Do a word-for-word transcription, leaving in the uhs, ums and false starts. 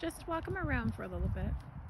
Just walk them around for a little bit.